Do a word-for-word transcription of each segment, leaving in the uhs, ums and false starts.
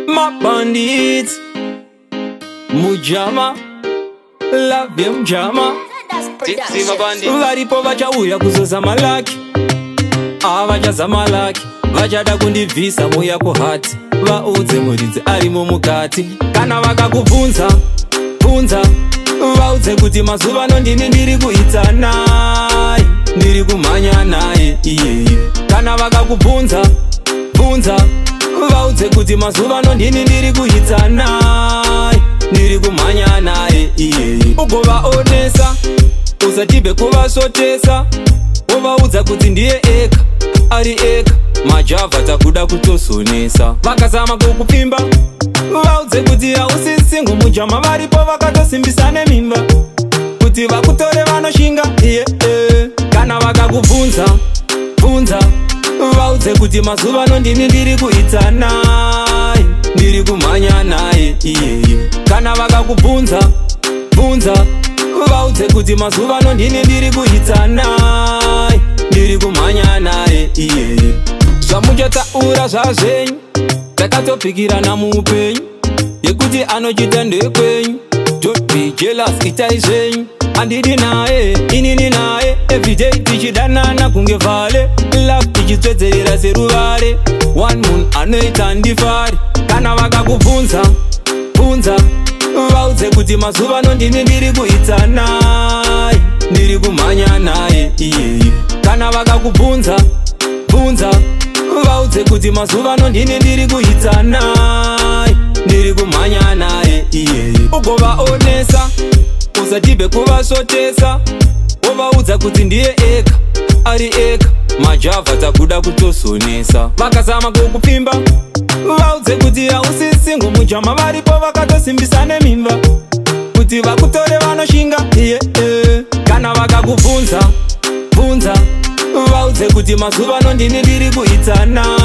My bandits Mujama Love them Jama Varipo vachauya kuzoza malaki Avachaza malaki Vachada kundivisa muya kuhati Vaudze muridzi arimo mukati Kana vakakubvunza Bvunza Vaudze kuti mazuva ano ndini ndiri kuita naye Ndiri kumhanya naye iyeye Kana vakakubvunza Bvunza Vaudze kuti mazuva ano ndini ndiri kuita naye Ndiri kumhanya naye iyeye Ugovaonesa Usatibe kuvasotesa Uvaudza kuti ndiye eka Ari eka Majava takuda kutosonesa Vakazama kukupimba Vaudze kuti hausisingo mujama varipo vakatosimbisa nemimba Kuti vakutore vanoshinga iye eh. Kana vakakubvunza Bvunza Vaudze kuti mazuva ano ndini ndiri kuita naye Ndiri kumhanya naye iyeye Kana vakakubvunza Bvunza Vaudze kuti mazuva ano ndini ndiri kuita naye Ndiri kumhanya naye iyeye Zvamuchataura zvazvenyu Takatopikirana muupenyu Yekuti anochita ndekwenyu Don't be jealous itai zvenyu Andidi naye, inini naye Everyday tichidanana kunge vale Love tichitsvedzerera seruvare One moon anoita ndifari Kana vakakubvunza Bvunza Vaudze kuti mazuva ano ndini ndiri kuita naye Ndiri kumhanya naye iyeye Kana vakakubvunza Bvunza Vaudze kuti mazuva ano ndini ndiri kuita naye Ndiri kumhanya naye iyeye Ugovaonesa Usatibe kuvasotesa Uvaudza kuti ndiye eka Ari eka Majava takuda kutosonesa Vakazama kukupimba Vaudze kuti hausisingo mujama varipo vakatosimbisa nemimba Kuti vakutore vanoshinga iye eh. Kana vakakubvunza Bvunza Vaudze kuti mazuva ano ndini ndiri kuita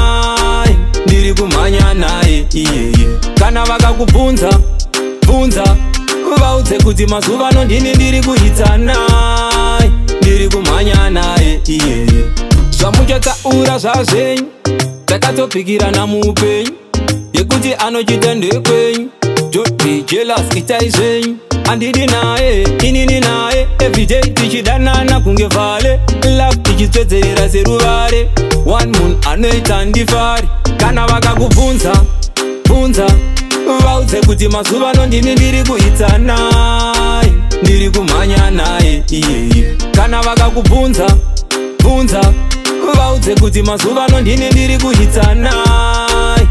naye Ndiri kumhanya naye iyeye Kana vakakubvunza Bvunza Vaudze kuti mazuva ano ndini ndiri kuita naye Ndiri kumhanya naye iyeye Zvamuchataura zvazvenyu Takatopikirana muupenyu Yekuti anochita ndekwenyu Don't be jealous itai zvenyu Andidi naye, inini naye Everyday tichidanana kunge vale Love tichitsvedzerera seruvare One moon anoita ndifari Kana vakakubvunza Bvunza Vaudze kuti mazuva ano ndini ndiri kuita naye Ndiri kumhanya naye iyeye Kana vakakubvunza Bvunza Vaudze kuti mazuva ano ndini ndiri kuita naye